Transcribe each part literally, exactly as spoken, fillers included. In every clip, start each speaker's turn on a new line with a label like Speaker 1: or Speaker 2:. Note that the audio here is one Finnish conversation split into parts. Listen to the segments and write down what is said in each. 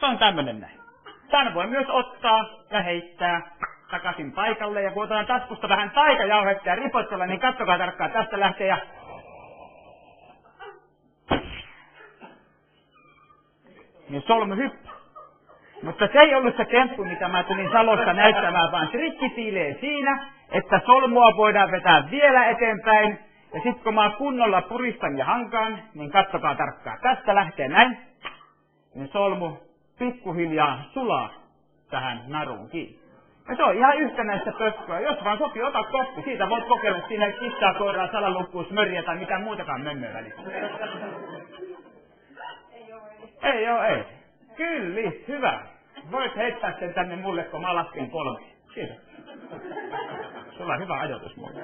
Speaker 1: Se on tämmönen näin. Tän voi myös ottaa ja heittää takaisin paikalle. Ja kun otetaan taskusta vähän taikajauhetta ja ripotella, niin katsokaa tarkkaan. Tästä lähtee ja... niin solmu hyppää. Mutta se ei ollut se temppu, mitä mä tulin Salosta näyttämään, vaan trikki piilee siinä, että solmua voidaan vetää vielä eteenpäin. Ja sit kun mä kunnolla puristan ja hankaan, niin katsokaa tarkkaan. Tästä lähtee näin. Niin solmu pikkuhiljaa sulaa tähän naruun kiinni. Ja se on ihan yhtenäistä pökköä. Jos vaan sopii, ota koppi. Siitä voit kokeilla siinä kissaa, koiraa, salalukkuus, smörjä tai mitään muutakaan mömmöä välissä. Ei oo, ei. Kyllä, hyvä. Voit heittää sen tänne mulle, kun mä lasken kolme. Kiitos. Sulla on hyvä ajoitus mulle.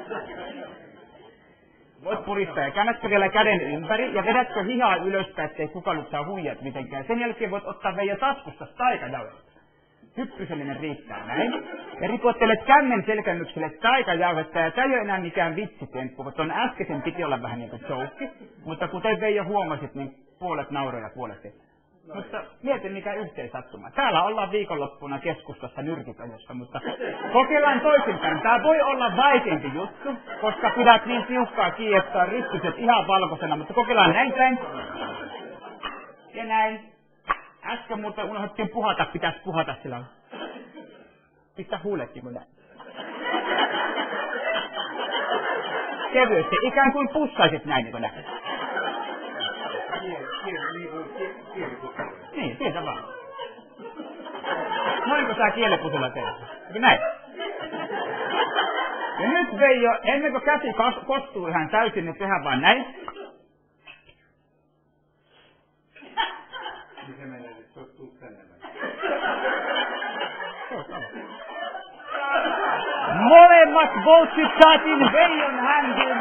Speaker 1: Voit puristaa ja käännätkö vielä käden ympäri ja vedätkö hihaa ylöspäin, ettei kukaan nyt saa huijat mitenkään. Sen jälkeen voit ottaa Veijo taskusta taikajauhetta. Hyppysellinen riittää näin. Ja ripottelet kämmen selkännykselle taikajauhetta ja tää ei ole enää mikään vitsitemppu, mutta ton äskeisen piti olla vähän niin kuin joukki. Mutta kuten Veijo huomasit, niin puolet nauroja puolet ei. Mutta mieti mikä yhteensattuma. Täällä ollaan viikonloppuna keskustassa nyrkikajossa, mutta kokeillaan toisinpäin. Tää voi olla vaikeampi juttu, koska pidät niin tiukkaa kiinni, että on ristyset ihan valkoisena, mutta kokeillaan näin päin. Ja näin. Äsken mutta unohdettiin puhata, pitäisi puhata sillä. Pistä huuletkin kun näin. Kevyesti, ikään kuin pussaisit näin niin kuin näin. Niin, sieltä vaan. Noinko sä kielipusulla teet? Näin. Ja nyt Veijo, ennen kuin käsi kostuu ihan täysin, niin tehdään vaan näin.
Speaker 2: Mikä meillä nyt kostuu tänne?
Speaker 1: Molemmat boltsit saatiin Veijon hänkin.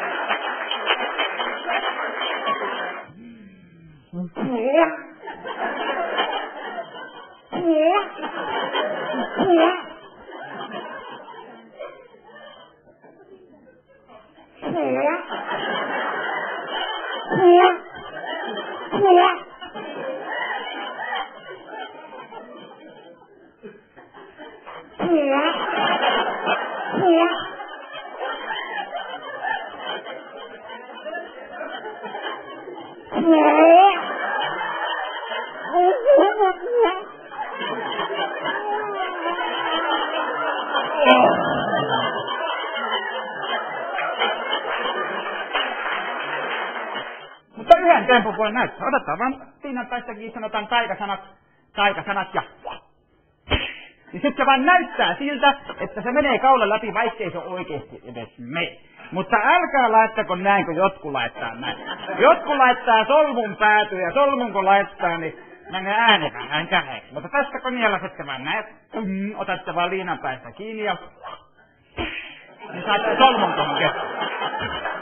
Speaker 1: Mutta yhden tempun voi näyttää. Otetaan vaan siinä päästäkin sanotaan taikasanat, taikasanat ja... Niin sit se vaan näyttää siltä, että se menee kaulan läpi, vaikkei se oikeesti edes mene. Mutta älkää laittako näin, kun jotkut laittaa näin. Jotkut laittaa solmun päätyä ja solmun kun laittaa, niin menee ääni vähän käheeksi. Mutta tästä kun nielasette vaan näet, mm, otatte vaan liinan päästä kiinni ja... niin saatte solmun tuohon kesken.